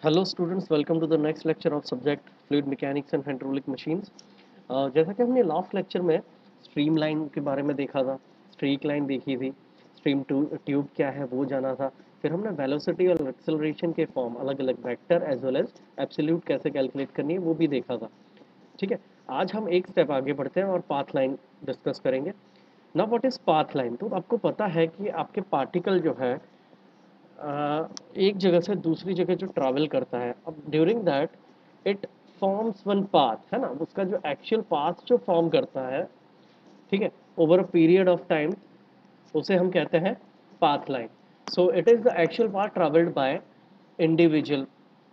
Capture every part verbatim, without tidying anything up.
Hello students, welcome to the next lecture of subject fluid mechanics and hydraulic machines. जैसा कि हमने last lecture में stream line के बारे में देखा था, स्ट्रीक लाइन देखी थी, स्ट्रीम ट्यूब क्या है वो जाना था। फिर हमने वेलोसिटी और एक्सेलरेशन के फॉर्म, अलग अलग vector as well as absolute कैसे कैलकुलेट करनी है वो भी देखा था। ठीक है, आज हम एक स्टेप आगे बढ़ते हैं और पाथ लाइन डिस्कस करेंगे। ना व्हाट इज पाथ लाइन? तो आपको पता है कि आपके पार्टिकल जो है अ, एक जगह से दूसरी जगह जो ट्रैवल करता है, अब during that it forms one path, है ना। उसका जो एक्चुअल पाथ जो फॉर्म करता है, ठीक है, over a period of time, उसे हम कहते हैं path line. So it is the actual path travelled by individual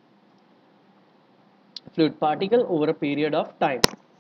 fluid particle over a period of time.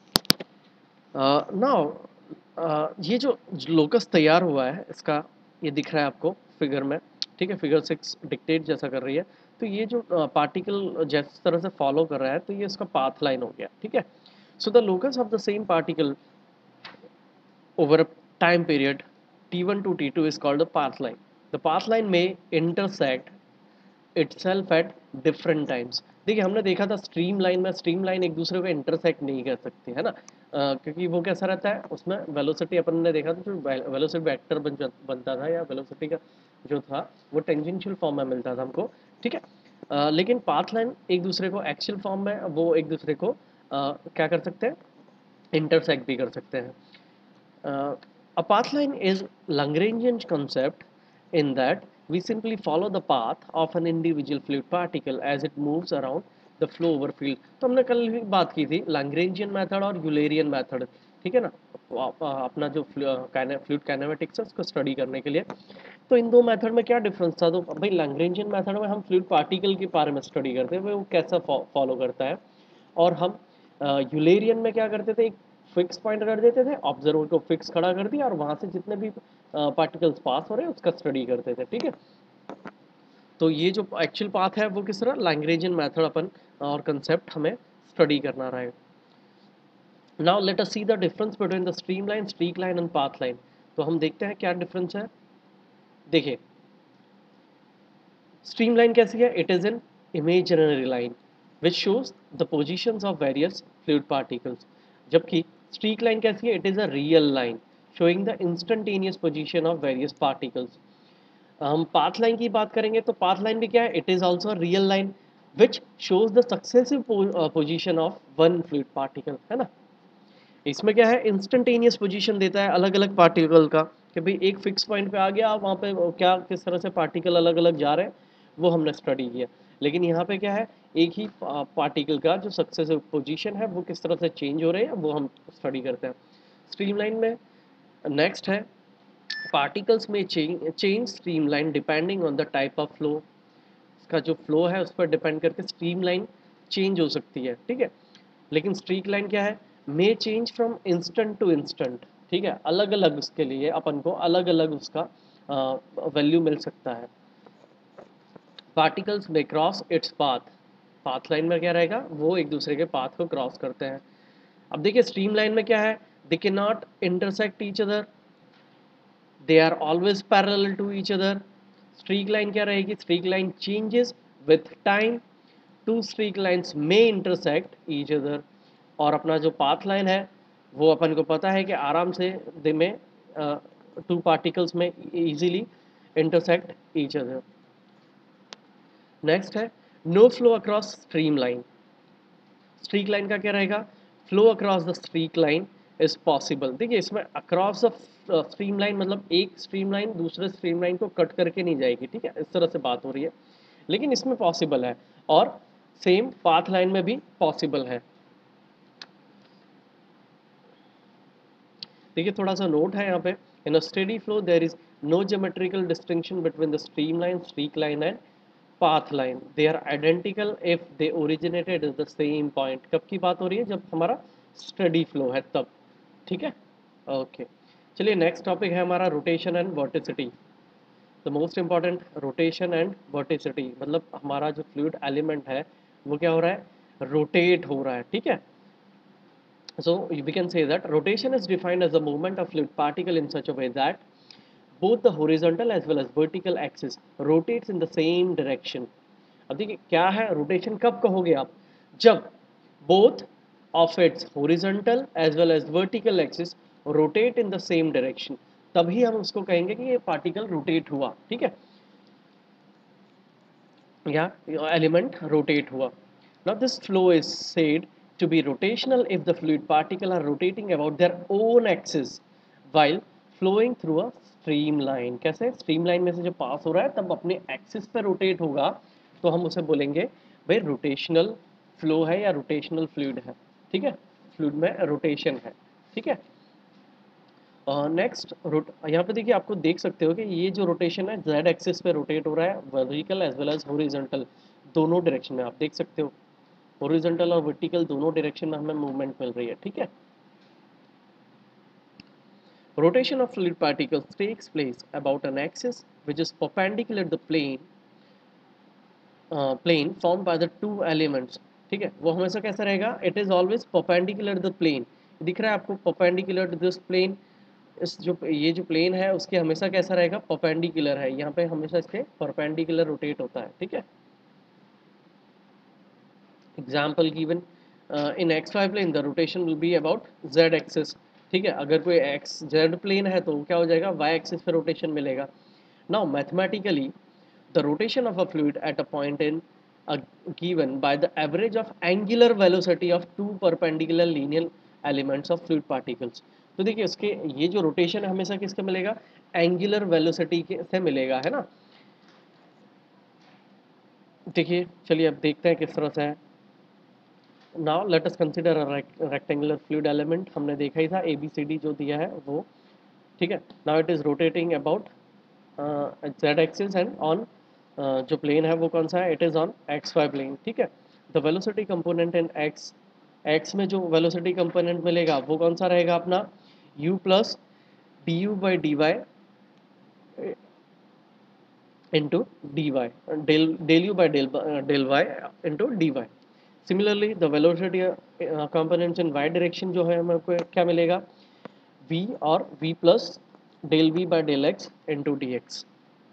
Now ये जो लोकस तैयार हुआ है, इसका ये दिख रहा है आपको फिगर में, ठीक है। फिगर सिक्स डिक्टेट जैसा कर रही है। तो ये जो पार्टिकल जिस तरह से फॉलो कर रहा है, तो ये इसका पाथ लाइन हो गया, ठीक है। So the locus of the same particle over a time period T one to T two is called the path line. The path line may intersect itself at different times. देखिए, हमने देखा था stream line में stream line एक दूसरे को intersect नहीं कर सकती, है ना। अ, क्योंकि वो कैसा रहता है, उसमें वेलोसिटी अपन ने देखा था, जो वेलोसिटी वेक्टर बन जा- बनता था, या वेलोसिटी का जो था वो टेंजेंशियल फॉर्म में मिलता था हमको, ठीक है। अ, लेकिन पाथ लाइन एक दूसरे को एक्चुअल फॉर्म में वो एक दूसरे को अ, क्या कर सकते हैं, इंटरसेक्ट भी कर सकते हैं। Uh, a path line is Lagrangian concept in that we simply follow the path of an individual fluid particle as it moves around the flow over field. तो हमने कल भी बात की थी लैग्रेंजियन मेथड और यूलेरियन मेथड, ठीक है ना। आप- अपना जो फ्लूइड काइनेमेटिक्स है उसको स्टडी करने के लिए, तो इन दो मेथड में क्या डिफरेंस था? तो भाई लैग्रेंजियन मेथड में हम फ्लूइड पार्टिकल के बारे में स्टडी करते हैं, वो कैसा फॉलो करता है, और हम यूलेरियन में क्या करते थे, एक फिक्स पॉइंट कर देते थे, ऑब्जर्वर को फिक्स खड़ा कर दिया और वहां से जितने भी पार्टिकल्स पास हो रहे हैं उसका स्टडी करते थे, ठीक है। तो ये जो एक्चुअल पाथ है वो किस तरह लैग्रेंजियन मेथड अपन और कंसेप्ट हमें स्टडी करना रहा है। Now let us see the difference between the stream line, streak line and path line. तो हम देखते हैं क्या डिफरेंस है। देखिए, स्ट्रीम लाइन कैसी है? It is an imaginary line which shows the positions of various fluid particles. जबकि स्ट्रीक लाइन कैसी है? It is a real line showing the instantaneous position of various particles. हम पाथ लाइन की बात करेंगे तो पाथ लाइन भी क्या है? It is also real line which shows the successive position of one fluid particle, है ना। इसमें क्या है, इंस्टेंटेनियस पोजीशन देता है अलग अलग पार्टिकल का, कि भाई एक फिक्स पॉइंट पे आ गया, वहाँ पे क्या किस तरह से पार्टिकल अलग अलग जा रहे हैं वो हमने स्टडी किया। लेकिन यहाँ पे क्या है, एक ही पार्टिकल का जो सक्सेसिव पोजीशन है वो किस तरह से चेंज हो रहे हैं वो हम स्टडी करते हैं स्ट्रीमलाइन में। नेक्स्ट है, पार्टिकल्स में change change streamline depending on the type of flow. इसका जो फ्लो है उस पर डिपेंड करके स्ट्रीमलाइन चेंज हो सकती है, ठीक है। लेकिन स्ट्रीक लाइन क्या है, may change from instant to instant, ठीक है। अलग अलग उसके लिए अपन को अलग अलग उसका वैल्यू मिल सकता है। पार्टिकल्स में cross its path, path line में क्या रहेगा, वो एक दूसरे के पाथ को क्रॉस करते हैं। अब देखिए स्ट्रीम लाइन में क्या है, they can not intersect each other, they are always parallel to each other. Streak line क्या रहेगी, streak line changes with time, two streak lines में इंटरसेक्ट ईच अदर। और अपना जो पाथ लाइन है वो अपन को पता है कि आराम से दे में टू पार्टिकल्स में easily intersect each other. Next है, no flow across stream line. Streak line का क्या रहेगा, flow across the streak line is possible. देखिए इसमें अक्रॉस द स्ट्रीम लाइन मतलब एक स्ट्रीम लाइन दूसरे स्ट्रीम लाइन को कट करके नहीं जाएगी, ठीक है, इस तरह से बात हो रही है। लेकिन इसमें पॉसिबल है, और सेम पाथ लाइन में भी पॉसिबल है। देखिए थोड़ा सा नोट है यहाँ पे, in a steady flow there is no geometrical distinction between the stream line, streak line and path line. They are identical if they originated at the same point. कब की बात हो रही है, जब हमारा स्टेडी फ्लो है तब, ठीक है। ओके, चलिए नेक्स्ट टॉपिक है हमारा rotation and vorticity. The most important, rotation and vorticity मतलब हमारा जो फ्लूइड एलिमेंट है वो क्या हो रहा है, रोटेट हो रहा है, ठीक है। So we can say that rotation is defined as the movement of fluid particle in such a way that both the horizontal as well as vertical axis rotates in the same direction. अब देखिए क्या है rotation, कब कहोगे आप, जब both of its horizontal as well as vertical axis rotate in the same direction, तभी हम उसको कहेंगे कि ये पार्टिकल रोटेट हुआ, ठीक है, या एलिमेंट रोटेट हुआ. Now this flow is said to be rotational if the fluid particle are rotating about their own axis while flowing through a streamline. कैसे streamline में से जब पास हो रहा है तब अपने एक्सिस पे रोटेट होगा, तो हम उसे बोलेंगे भाई रोटेशनल फ्लो है या रोटेशनल फ्लूइड है, ठीक है, फ्लूइड में रोटेशन है, ठीक है. नेक्स्ट रोट यहाँ पे देखिए आपको देख सकते हो कि ये जो रोटेशन है जेड एक्सिस पे रोटेट हो रहा है, vertical as well as horizontal दोनों डायरेक्शन में आप देख सकते हो, हॉरिजॉन्टल और वर्टिकल दोनों डायरेक्शन में हमें मूवमेंट मिल रही है, ठीक है. Rotation of fluid particles takes place about an axis which is perpendicular the plane plane formed by the two elements, ठीक है, वो हमेशा कैसा रहेगा, it is always perpendicular the plane. दिख रहा है आपको परपेंडिकुलर टू दिस प्लेन, इस जो ये जो प्लेन है उसके हमेशा कैसा रहेगा, परपेंडिकुलर है, यहाँ पे हमेशा इसके परपेंडिकुलर रोटेट होता है, ठीक है. Example given in X Y plane the rotation will be about Z axis, ठीक है, अगर कोई एक्स जेड प्लेन है तो क्या हो जाएगा, वाई एक्सिस पे रोटेशन मिलेगा. Now mathematically the rotation of a fluid at a point in a given by the average of angular velocity of two perpendicular linear elements of fluid particles. तो देखिए इसके ये जो रोटेशन है हमेशा किसके मिलेगा, एंगुलर वेलोसिटी के से मिलेगा, है ना. देखिए चलिए अब देखते हैं किस तरह से है. Now let us consider a rectangular fluid element, हमने देखा ही था ए बी सी डी जो दिया है वो, ठीक है. Now it is rotating about Z axis and on जो प्लेन है वो कौन सा है, it is on X Y plane, ठीक है. The velocity component in X, X में जो वेलोसिटी कंपोनेंट मिलेगा वो कौन सा रहेगा अपना, u plus D U by D Y into D Y, del del you by del del Y into D Y. Similarly the velocity components in Y direction जो है हमें क्या मिलेगा, v और v plus del v by del x into D X.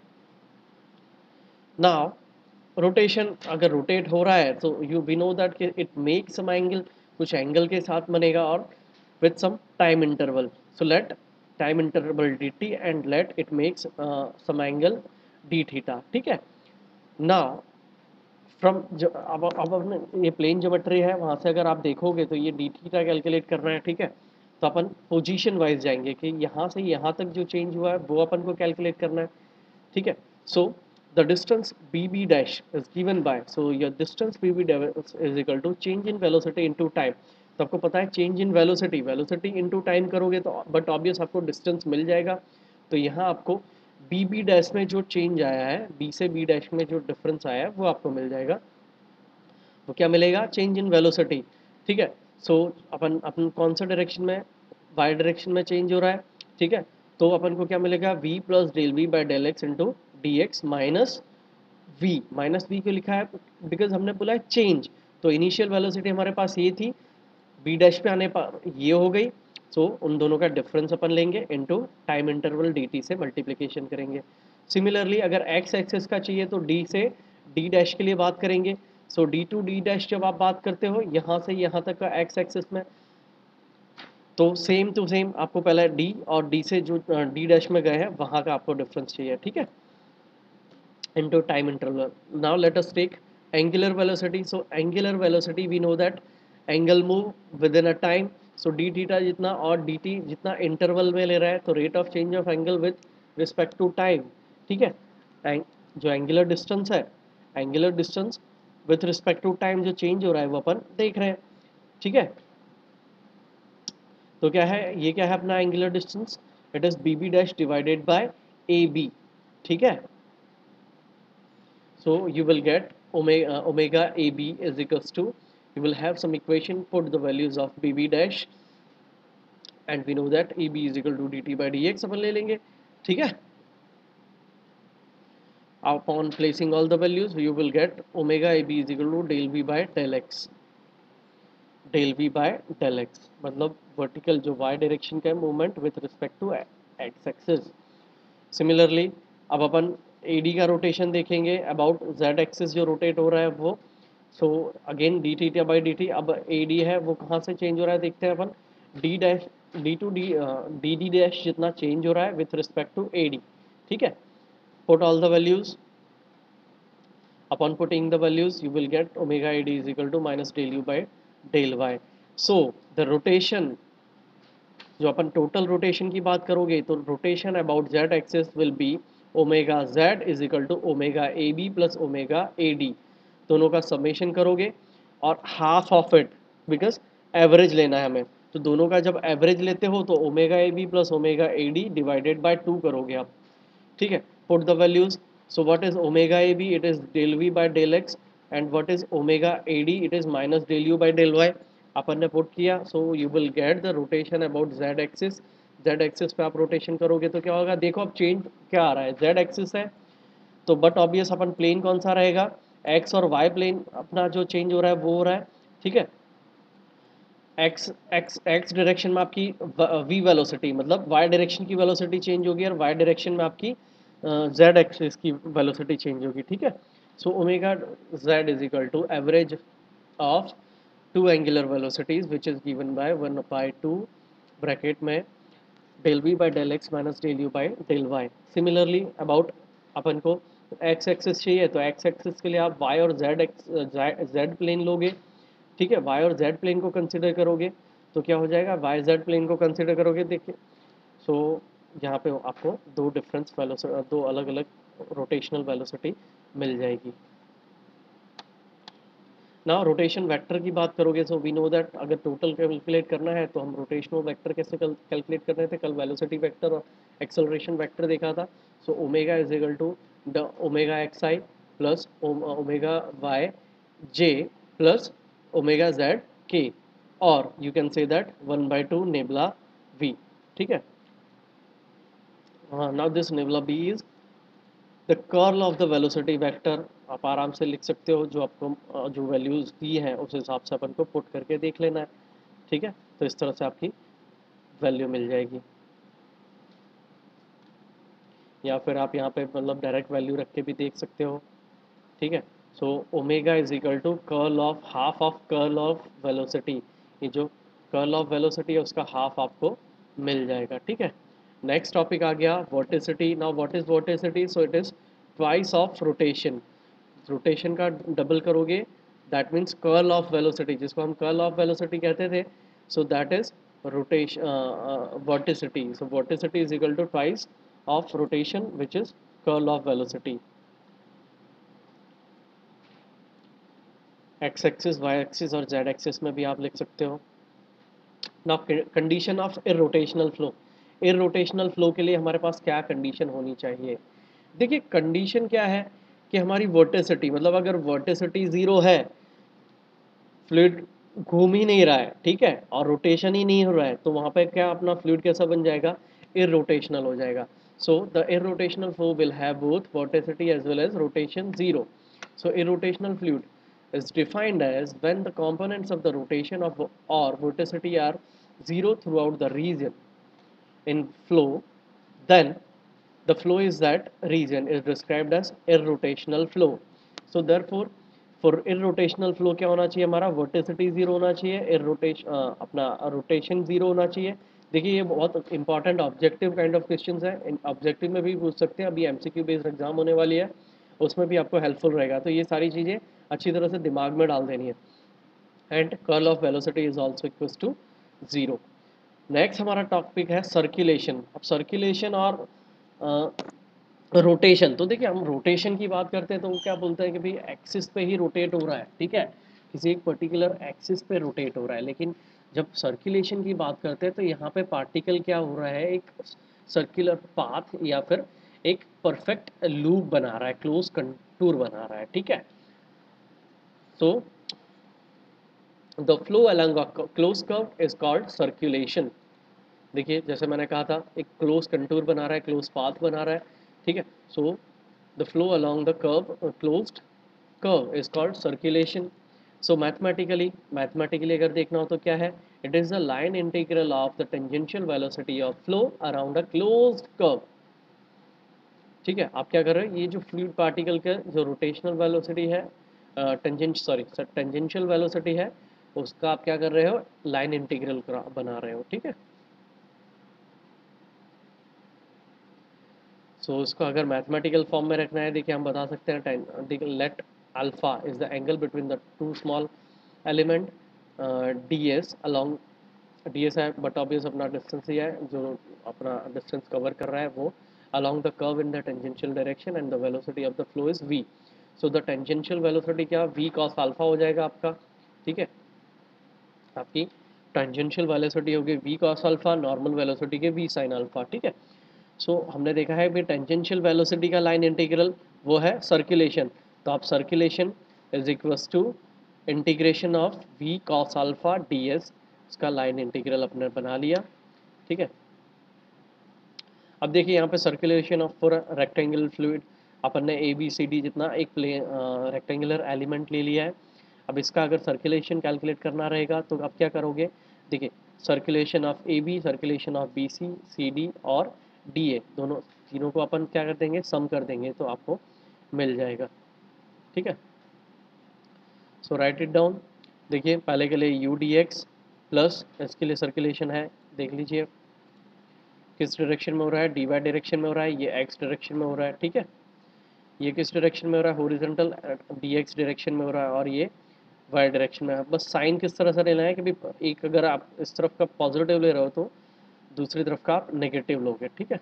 Now rotation अगर rotate हो रहा है तो you we know that it make some angle, कुछ एंगल के साथ बनेगा और with some time interval. So let time interval D T and let it makes some angle D theta, ठीक है. नाउ फ्रॉम अब अब अपने ये प्लेन ज्योमेट्री है, वहाँ से अगर आप देखोगे तो ये डी थीटा कैलकुलेट करना है, ठीक है. तो अपन पोजीशन वाइज जाएंगे कि यहाँ से यहाँ तक जो चेंज हुआ है वो अपन को कैलकुलेट करना है, ठीक है. सो the distance bb dash is given by, so your distance bb dash is equal to change in velocity into time. तो आपको पता है change in velocity, velocity into time करोगे तो बट ऑब्वियस आपको डिस्टेंस मिल जाएगा. तो यहाँ आपको बी बी डैश में जो चेंज आया है, बी से बी डैश में जो डिफरेंस आया है वो आपको मिल जाएगा. तो क्या मिलेगा, चेंज इन वेलोसिटी, ठीक है. सो so, अपन अपन कौन सा डायरेक्शन में, वाई डायरेक्शन में चेंज हो रहा है, ठीक है. तो अपन को क्या मिलेगा, v plus del we by del x into D X minus V. Minus V क्यों लिखा है, बिकॉज हमने बोला है चेंज, तो इनिशियल वेलोसिटी हमारे पास ये थी, बी डैश पे आने पर ये हो गई. सो so, उन दोनों का डिफरेंस अपन लेंगे into time interval D T से मल्टीप्लिकेशन करेंगे. सिमिलरली अगर एक्स एक्सेस का चाहिए तो डी से डी डैश के लिए बात करेंगे. So D to D dash जब आप बात करते हो यहाँ से यहाँ तक का एक्स एक्सेस में, तो सेम टू सेम आपको पहले डी और डी से जो डी डैश में गए हैं वहाँ का आपको डिफरेंस चाहिए, ठीक है, into time interval. Now let us take angular velocity. So angular velocity we know that angle move within a time. So d theta जितना और dt जितना interval में ले रहा है तो rate of change of angle with respect to time, ठीक है. Ang जो angular distance है, angular distance with respect to time जो change हो रहा है वो अपन देख रहे हैं, ठीक है. तो क्या है, ये क्या है अपना angular distance, it is bb dash divided by ab, ठीक है. So you will get omega, uh, omega A B is equals to, you will have some equation, put the values of B B dash and we know that A B is equal to dt by dx अपन ले लेंगे, ठीक है. Upon placing all the values you will get omega A B is equal to del V by del x, del V by del x मतलब vertical जो y direction का movement with respect to x axis. Similarly अब अपन A D का rotation देखेंगे about Z axis जो rotate हो रहा है वो। So again D T T by D T, अब ए डी है वो कहाँ से चेंज हो रहा है देखते हैं अपन। D dash D to D D D dash जितना चेंज हो रहा है with respect to A D, ठीक है। Put all the values, upon putting the values you will get omega ad is equal to minus del u by del y. So the rotation, जो अपन total rotation की बात करोगे तो rotation about Z axis will be omega Z is equal to omega A B plus omega A D, दोनों का summation करोगे और half of it, because average लेना है हमें, तो दोनों का जब एवरेज लेते हो तो omega A B plus omega A D divided by two करोगे आप, ठीक है। Put the values, so what is omega ab, it is del v by del x, and what is omega ad, it is minus del u by del y। अपन ने put किया, so you will get the rotation about z axis। z axis पे आप rotation करोगे तो क्या होगा, देखो अब चेंज क्या आ रहा है, z axis है तो बट ऑब्वियस अपन प्लेन कौन सा रहेगा, x और y प्लेन अपना जो चेंज हो रहा है वो हो रहा है, ठीक है। x x x डायरेक्शन में आपकी v वेलोसिटी, मतलब y डायरेक्शन की वेलोसिटी चेंज होगी और y डायरेक्शन में आपकी z एक्सिस की वेलोसिटी चेंज होगी, ठीक है। So omega z is equal to average of two angular velocities which is given by one by two bracket में del we by del x minus del you by del Y. Similarly about अपन को x axis चाहिए तो x axis के लिए आप y और z z plane लोगे, ठीक है। y और z प्लेन को कंसिडर करोगे तो क्या हो जाएगा, y z प्लेन को कंसिडर करोगे, देखिए सो so, यहाँ पे आपको दो डिफरेंस वेलोसिटी, दो अलग अलग रोटेशनल वेलोसिटी मिल जाएगी। ना रोटेशन वेक्टर की बात करोगे सो वी नो दैट अगर टोटल कैलकुलेट करना है तो हम रोटेशनल वेक्टर कैसे कैलकुलेट कर रहे थे, कल वेलोसिटी वेक्टर और एक्सेलरेशन वेक्टर देखा था। So omega is equal to the omega x i plus omega y j plus omega z k, और you can say that one by two nabla v, ठीक है। Now this nabla b is the curl of the velocity vector. आप आराम से लिख सकते हो, जो आपको जो वैल्यूज दी हैं उस हिसाब से अपन को पुट करके देख लेना है, ठीक है। तो इस तरह से आपकी वैल्यू मिल जाएगी, या फिर आप यहाँ पे मतलब डायरेक्ट वैल्यू रख के भी देख सकते हो, ठीक है। So omega is equal to curl of half of curl of velocity, ये जो कर्ल ऑफ वेलोसिटी है उसका हाफ आपको मिल जाएगा, ठीक है। नेक्स्ट टॉपिक आ गया vorticity. Now what is vorticity, so it is twice of rotation, rotation का डबल करोगे that means curl of velocity, जिसको हम कर्ल ऑफ वेलोसिटी कहते थे, so that is rotation vorticity. So vorticity is equal to twice of rotation which is curl of velocity. X axis, y axis और z axis में भी आप लिख सकते हो। Now condition of irrotational flow, irrotational flow के लिए हमारे पास क्या कंडीशन होनी चाहिए, देखिए कंडीशन क्या है कि हमारी वर्टिसिटी, मतलब अगर वर्टिसिटी ज़ीरो है, फ्लूइड घूम ही नहीं रहा है, ठीक है, और रोटेशन ही नहीं हो रहा है, तो वहाँ पे क्या अपना फ्लूइड कैसा बन जाएगा, इरोटेशनल हो जाएगा। So the irrotational flow will have both vorticity as well as rotation zero. So irrotational fluid is defined as when the components of the rotation of or vorticity are zero throughout the region in flow, then the flow is that region is described as irrotational flow। So therefore for irrotational flow क्या होना चाहिए, हमारा वर्टिसिटी zero होना चाहिए, irrotation अपना rotation zero होना चाहिए। देखिए ये बहुत important objective kind of questions है, ऑब्जेक्टिव में भी पूछ सकते हैं, अभी एमसीक्यू बेस्ड एग्जाम होने वाली है उसमें भी आपको हेल्पफुल रहेगा, तो ये सारी चीज़ें अच्छी तरह से दिमाग में डाल देनी है। And curl of velocity is also equal to zero. Next हमारा टॉपिक है सर्कुलेशन। अब सर्कुलेशन और रोटेशन, तो देखिए हम रोटेशन की बात करते हैं तो वो क्या बोलते हैं कि भाई एक्सिस पे ही रोटेट हो रहा है, ठीक है, किसी एक पर्टिकुलर एक्सिस पे रोटेट हो रहा है। लेकिन जब सर्कुलेशन की बात करते हैं तो यहाँ पे पार्टिकल क्या हो रहा है, एक सर्कुलर पाथ या फिर एक परफेक्ट लूप बना रहा है, क्लोज कंटूर बना रहा है, ठीक है। So the flow along a close curve is called circulation. देखिए जैसे मैंने कहा था एक क्लोज कंटूर बना रहा है, क्लोज पाथ बना रहा है, ठीक है। So the flow along the curve closed curve is called circulation. So mathematically mathematically अगर देखना हो तो क्या है, it is the line integral of the tangential velocity of flow around a closed curve. ठीक है, आप क्या कर रहे हो, ये जो फ्लूइड पार्टिकल का जो रोटेशनल वेलोसिटी है, टेंजेंट सॉरी टेंजेंशियल वेलोसिटी है, उसका आप क्या कर रहे हो, लाइन इंटीग्रल बना रहे हो। ठीक है, सो so, इसको अगर मैथमेटिकल फॉर्म में रखना है, देखिए हम बता सकते हैं, देखिए let alpha is the angle between the two small element d s along, d s है बट ऑब्वियस अपना डिस्टेंस ही है, जो अपना डिस्टेंस कवर कर रहा है वो along the curve in the tangential direction and the velocity of the flow is v. so the tangential velocity क्या v cos alpha हो जाएगा आपका। ठीक है, आपकी tangential velocity होगी v cos alpha, normal velocity के v sin alpha। ठीक है, सो so, हमने देखा है कि टेंजेंशियल वेलोसिटी का लाइन इंटीग्रल वो है सर्कुलेशन, तो आप circulation is equals to integration of v cos alpha ds, इसका लाइन इंटीग्रल अपने बना लिया। ठीक है, अब देखिए यहाँ पे circulation of for rectangular fluid, अपन ने ए बी सी डी जितना एक प्ले रेक्टेंगुलर एलिमेंट ले लिया है। अब इसका अगर सर्कुलेशन कैलकुलेट करना रहेगा तो आप क्या करोगे, देखिए circulation of a b, circulation of b c, c d और डी ए, दोनों तीनों को अपन क्या कर देंगे, सम कर देंगे तो आपको मिल जाएगा। ठीक है, सो राइट इट डाउन। देखिए पहले के लिए यू डी एक्स प्लस इसके लिए सर्कुलेशन है, देख लीजिए किस डायरेक्शन में हो रहा है, डी वाई डायरेक्शन में हो रहा है, ये एक्स डायरेक्शन में हो रहा है। ठीक है, ये किस डायरेक्शन में हो रहा है, हॉरिजॉन्टल डी एक्स डायरेक्शन में हो रहा है, और ये वाई डायरेक्शन में है। बस साइन किस तरह से लेना है कि भी एक अगर आप इस तरफ का पॉजिटिव ले रहे हो तो दूसरी तरफ का आप नेगेटिव लोगे। ठीक है,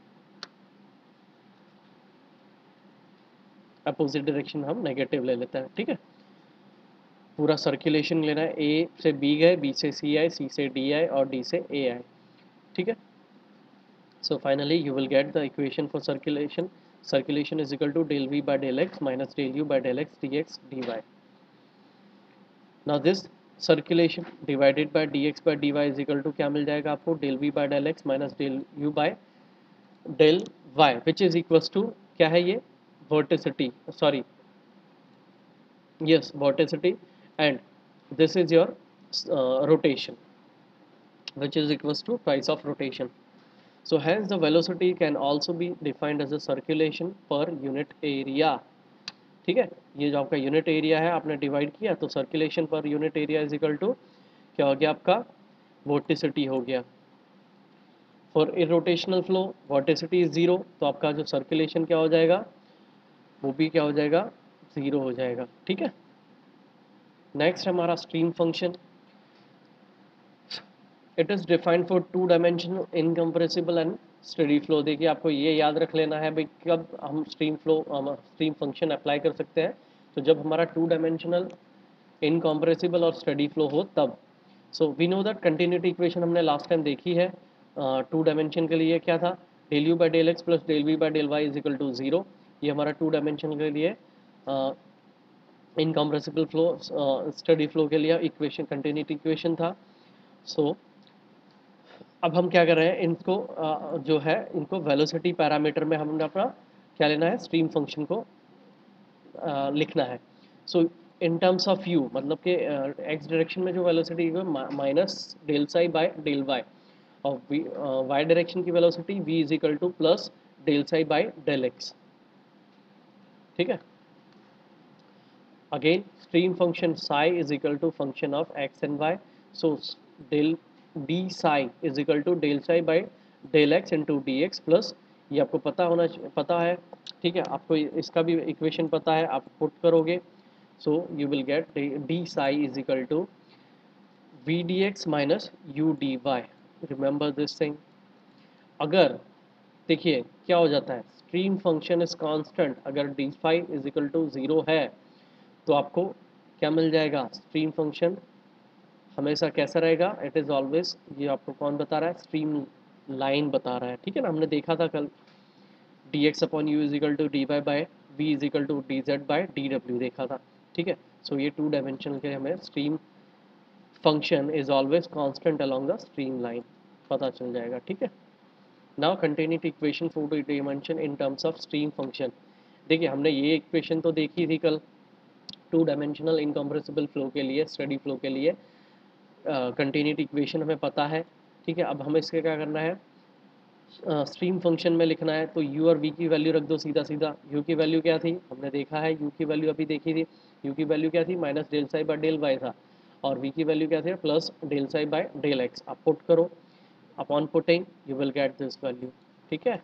अपोजिट डायरेक्शन हम नेगेटिव ले लेते हैं। ठीक है, पूरा सर्कुलेशन लेना है, ए से बी गए, बी से सी आए, सी से डी आए और डी से ए आए। ठीक है, so finally you will get the equation for circulation. Circulation is equal to del v by del x minus del u by del x dx dy. Now this circulation divided by dx by dy is equal to क्या मिल जाएगा आपको, del v by del x minus del u by del y, which is equals to क्या है ये, vorticity, sorry yes vorticity, and this is your uh, rotation, which is equals to twice of rotation. So hence the velocity can also be defined as a circulation per unit area. ठीक है, ये जो आपका unit area है आपने divide किया तो circulation per unit area is equal to क्या हो गया आपका, वोर्टिसिटी हो गया। For irrotational flow vorticity is zero, तो आपका जो सर्कुलेशन क्या हो जाएगा, वो भी क्या हो जाएगा, ज़ीरो हो जाएगा। ठीक है, नेक्स्ट हमारा stream function, it is defined for two dimensional incompressible and steady flow. देखिए आपको ये याद रख लेना है भाई कब हम stream flow stream function apply कर सकते हैं, तो जब हमारा टू डायमेंशनल इनकम्प्रेसिबल और स्टेडी फ्लो हो तब। So we know that continuity equation हमने लास्ट टाइम देखी है, टू uh, डायमेंशन के लिए क्या था, del you by del x plus del we by del y is equal to zero, ये हमारा टू डायमेंशन के लिए इनकम्प्रेसिबल फ्लो स्टेडी फ्लो के लिए इक्वेशन कंटिन्यूटी इक्वेशन था। सो so, अब हम क्या कर रहे हैं, इनको uh, जो है इनको वेलोसिटी पैरामीटर में हमने अपना क्या लेना है, स्ट्रीम फंक्शन को uh, लिखना है। So in terms of u मतलब कि एक्स डायरेक्शन में जो वेलोसिटी है minus del psi by del y, और वाई डायरेक्शन की velocity v is equal to plus del psi by del x. ठीक है, again stream function psi is equal to function of x and y, so del d psi is equal to del psi by del x into D x plus, ये आपको पता होना पता है। ठीक है, आपको इसका भी इक्वेशन पता है, आप पुट करोगे, so you will get d psi is equal to v dx minus u dy, remember this thing। अगर देखिए क्या हो जाता है, स्ट्रीम फंक्शन इज कांस्टेंट, अगर d phi is equal to zero है तो आपको क्या मिल जाएगा, स्ट्रीम फंक्शन हमेशा कैसा रहेगा, इट इज़ ऑलवेज, ये आपको कौन बता रहा है, स्ट्रीम लाइन बता रहा है। ठीक है ना, हमने देखा था कल d x upon u is equal to d y by v is equal to d z by d डब्ल्यू देखा था। ठीक है, सो ये टू डायमेंशन के हमें stream function is always constant along the stream line पता चल जाएगा। ठीक है, now continuity equation for the dimension in terms of stream function. देखिए हमने ये इक्वेशन तो देखी थी कल, टू डायमेंशनल इनकम्प्रेसिबल फ्लो के लिए, स्टेडी फ्लो के लिए कंटिन्यूटी uh, इक्वेशन हमें पता है। ठीक है, अब हमें इसके क्या करना है, स्ट्रीम फंक्शन में लिखना है तो यू और वी की वैल्यू रख दो सीधा सीधा। यू की वैल्यू क्या थी, हमने देखा है, यू की वैल्यू अभी देखी थी। यू की वैल्यू क्या थी, minus del psi by del y था। और वी की वैल्यू क्या थी, plus del psi by del x. आप पुट करो, upon putting you will get this value. ठीक है,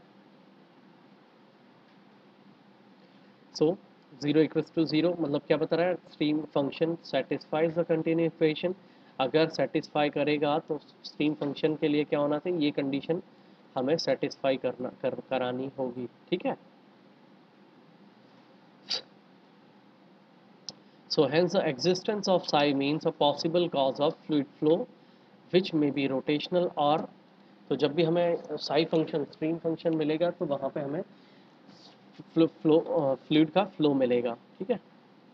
so zero equals to zero मतलब क्या बता रहा है, stream function satisfies the continue equation. अगर सेटिस्फाई करेगा तो स्ट्रीम फंक्शन के लिए क्या होना चाहिए, ये कंडीशन हमें सेटिस्फाई करना कर, करानी होगी। ठीक है, so hence the existence of psi means a possible cause of fluid flow which may be rotational or, तो जब भी हमें साई फंक्शन स्ट्रीम फंक्शन मिलेगा तो वहाँ पे हमें फ्लो फ्लो फ्लूइड का फ्लो मिलेगा। ठीक है,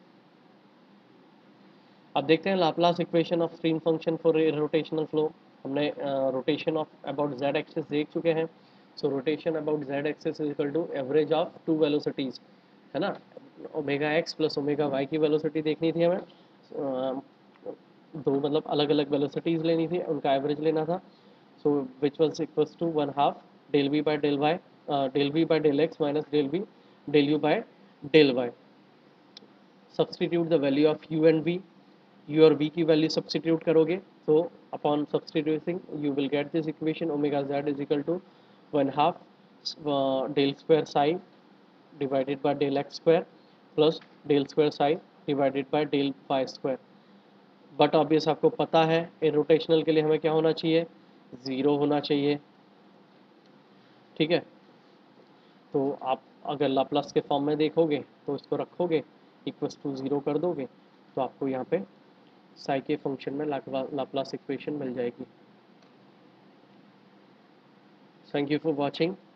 अब देखते हैं Laplace equation of stream function for rotational flow. हमने rotation of about Z axis देख चुके हैं। So rotation about Z axis is equal to average of two velocities, है ना। Omega x plus omega y की वेलोसिटी देखनी थी हमें, अ, दो मतलब अलग अलग वेलोसिटीज लेनी थी, उनका एवरेज लेना था। So which was equals to one half del v by del y, del v by del x minus del v del u by del y. Substitute the value of u and v, u और v की value substitute करोगे तो upon substituting you will get this equation omega Z is equal to one half del square psi divided by del x square plus del square psi divided by del y square. But obvious आपको पता है ए rotational के लिए हमें क्या होना चाहिए, zero होना चाहिए। ठीक है, तो आप अगर लाप्लास के फॉर्म में देखोगे तो इसको रखोगे इक्वल्स टू ज़ीरो कर दोगे तो आपको यहाँ पे साई के फंक्शन में लाप्लास इक्वेशन मिल जाएगी। Thank you for watching.